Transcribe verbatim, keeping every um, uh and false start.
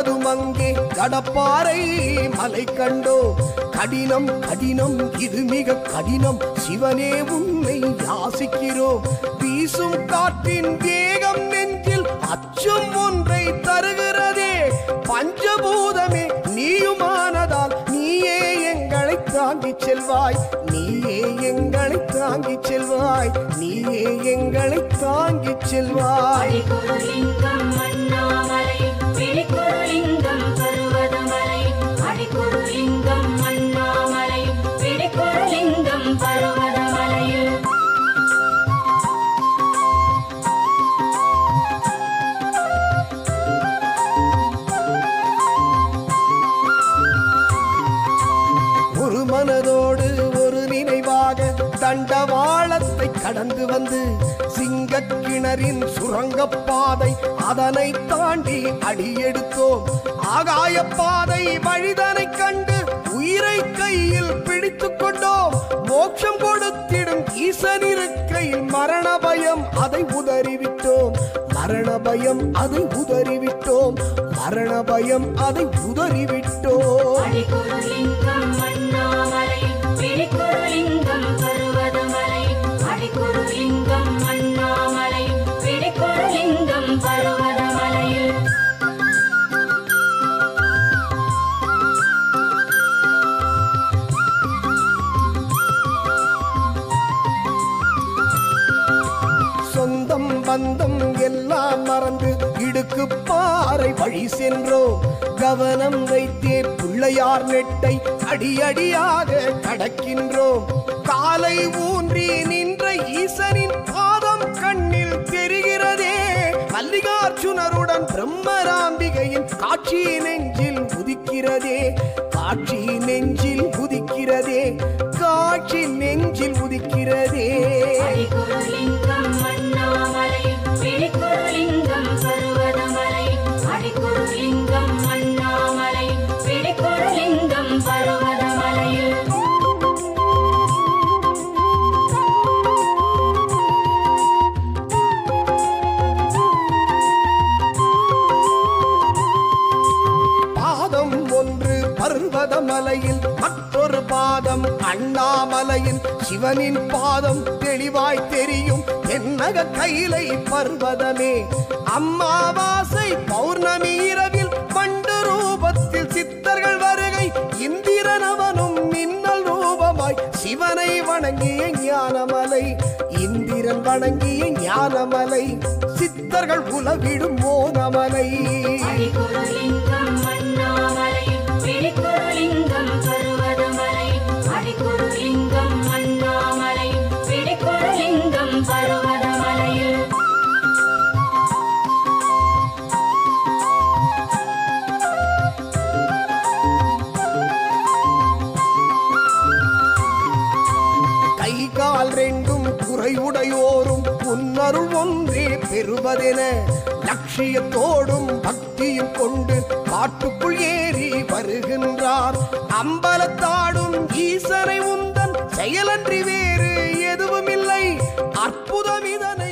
கடந்ததும் அங்கே கடப்பாறை மலை கண்டோ. கடினம் கடினம் இது மிக கடினம், சிவனே உன்னை யாசிக்கிறோம். வீசும் காற்றின் வேகம் நெஞ்சில் அச்சம் ஒன்றை தருகிறதே. பஞ்சபூதமே நீயுமானதால் நீயே எங்களை தாங்கிச் செல்வாய், நீயே எங்களை தாங்கிச் செல்வாய், நீயே எங்களை தாங்கிச் செல்வாய். ஒரு மனதோடு ஒரு நினைவாக தண்டவாளத்தை கடந்து வந்து சிங்கக்கிணறின் சுரங்கப்பாதை அதனை தாண்டி அடியெடுத்தோம். ஆகாய பாதை வழிதனை கண்டு உயிரை கையில் பிடித்துக் கொண்டோம். மோட்சம் கொடுத்திடும் ஈசன் இருக்கையில் மரண பயம் அதை உதறிவிட்டோம், மரண பயம் அதை உதறிவிட்டோம், மரண பயம் அதை உதறிவிட்டோம். சொந்தம் பந்தம் எல்லாம் மறந்து இடுக்கு பாறை வழி சென்றோம். கவனம் வைத்தே பிள்ளையார் நெட்டை அடியடியாக கடக்கின்றோம். காலை ஊன்றி நின்ற ஈசனின் பாதம் கண்ணில் தெரிகிறதே. மல்லிகார்ஜுனருடன் பிரம்மராம்பிகையின் காட்சி நெஞ்சில் உதிக்கிறதே, காட்சி நெஞ்சில் உதிக்கிறதே, காட்சி நெஞ்சில் உதிக்கிறதே. பாதம் ஒன்று பர்வதமலையில், மற்றொரு பாதம் அண்ணாமலையில். சிவனின் பாதம் தெளிவாய் தெரியும் என்னக கைலை பர்வதமே. அம்மாவாசை பௌர்ணமி இரவில் பண்டு ரூபத்தில் சித்தர்கள் வருகை. இந்திரனவனும் மின்னல் ரூபமாய் சிவனை வணங்கிய ஞானமலை, இந்திரன் வணங்கிய ஞானமலை. சித்தர்கள் உலவிடும் மோனமலை. கை கால் ரெண்டும் குறைவுடையோரும் உன்னருள் ஒன்றே பெறுவதென லட்சியத்தோடும் பக்தியும் கொண்டு காட்டுக்குள் ஏறி வருகின்றார். அம்பலத்தாடும் ஈசனை உந்தன் செயலன்றி வேறு எதுவும் இல்லை. அற்புதம் இதனை